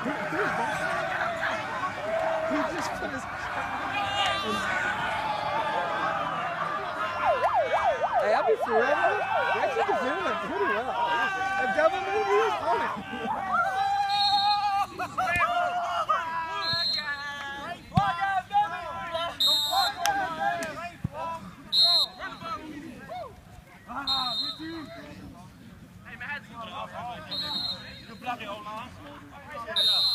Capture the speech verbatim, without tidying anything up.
He just put his... Hey, I'll be for real, Reggie defended him pretty well. A double move, he was on it. Good block it, hold on.